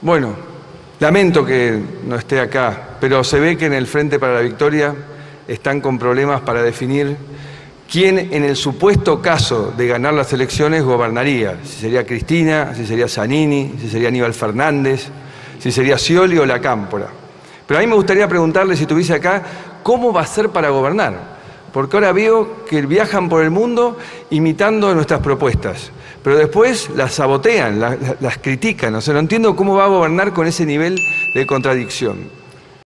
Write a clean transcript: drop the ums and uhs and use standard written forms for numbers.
Bueno, lamento que no esté acá, pero se ve que en el Frente para la Victoria están con problemas para definir quién, en el supuesto caso de ganar las elecciones, gobernaría. Si sería Cristina, si sería Zanini, si sería Aníbal Fernández, si sería Scioli o La Cámpora. Pero a mí me gustaría preguntarle, si estuviese acá, ¿cómo va a ser para gobernar? Porque ahora veo que viajan por el mundo imitando nuestras propuestas, pero después las sabotean, las critican. O sea, no entiendo cómo va a gobernar con ese nivel de contradicción.